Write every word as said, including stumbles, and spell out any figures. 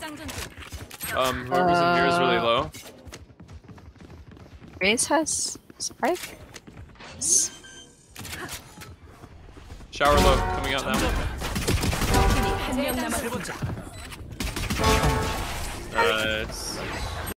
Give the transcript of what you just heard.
Um, whoever's in here is really low. Raze has Spike? Shower low, coming out now. Nice.